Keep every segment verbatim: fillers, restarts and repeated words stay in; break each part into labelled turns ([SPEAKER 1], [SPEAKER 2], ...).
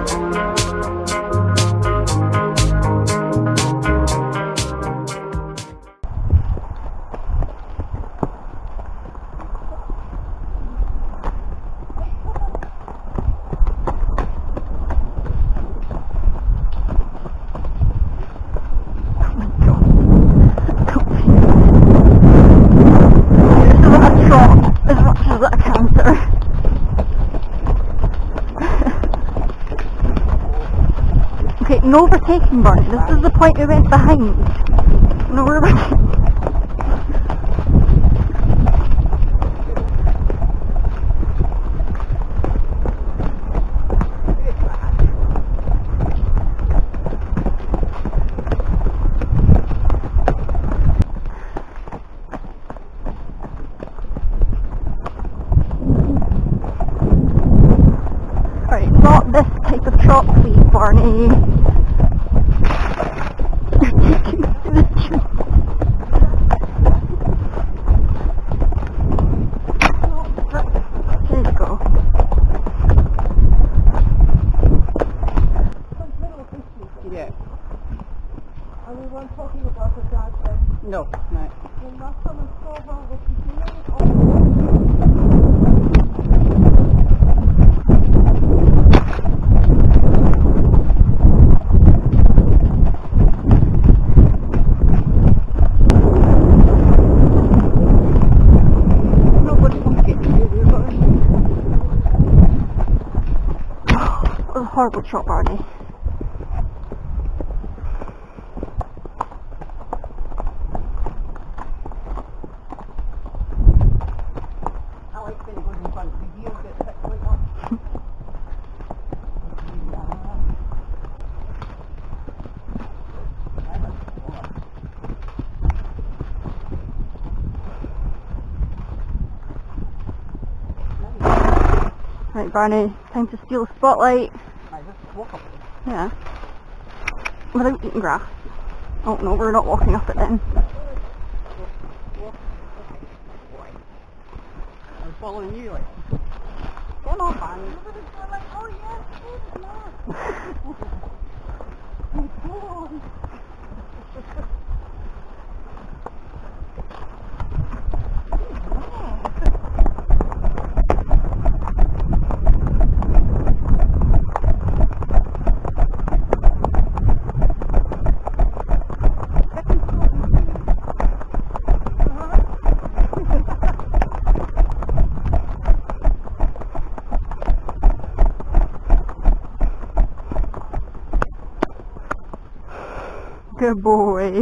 [SPEAKER 1] No overtaking, Barney. This is the point we went behind. No overtaking. Right, not this type of chop, please, Barney.
[SPEAKER 2] No, no.
[SPEAKER 1] Nobody wants to get to you, Barney. That was a horrible shot, Barney. Right, Barney, time to steal the spotlight.
[SPEAKER 2] I just walk up it.
[SPEAKER 1] Yeah. Without eating grass. Oh no, we're not walking up it then.
[SPEAKER 2] I'm following you, like. Come on, Barney. Everybody's like, oh yes, it's not. Come on.
[SPEAKER 1] Good boy.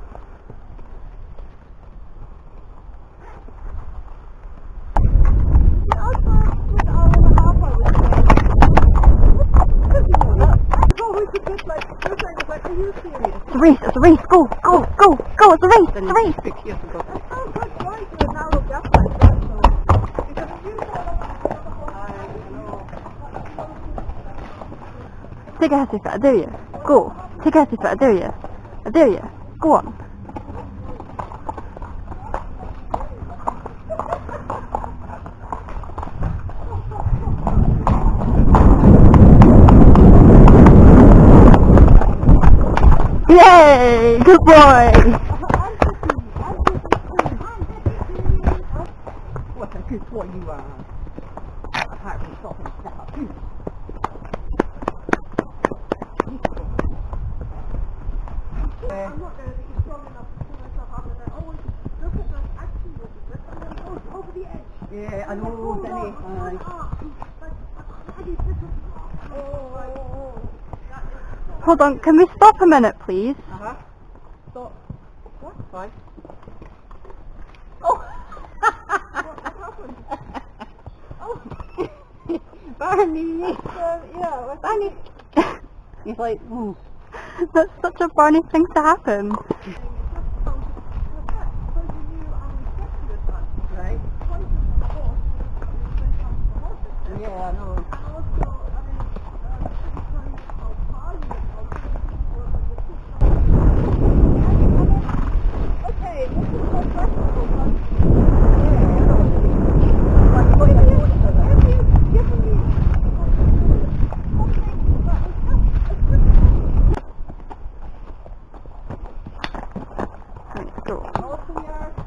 [SPEAKER 1] It's a race, it's a race, go, go, go, go, it's a race, it's a race.
[SPEAKER 2] Six years ago.
[SPEAKER 1] Take a hissy fit, I dare you. Go. Take a hissy fit, I dare you. I dare you. Go on. Yay! Good boy!
[SPEAKER 2] What a good boy you are. I can't really stop and step up too. I'm not going to be strong enough to pull myself up and then, oh, look at that action with it, and then oh, over the edge. Yeah, I know, Denny.
[SPEAKER 1] Hold on, can we stop a minute, please?
[SPEAKER 2] Uh-huh. Stop. What? Fine. Oh! What happened? Oh! Barney! Uh, yeah, Barney! He's like, hmm.
[SPEAKER 1] That's such a Barney thing to happen.
[SPEAKER 2] Right? Yeah, I know.
[SPEAKER 1] go.
[SPEAKER 2] Also we are.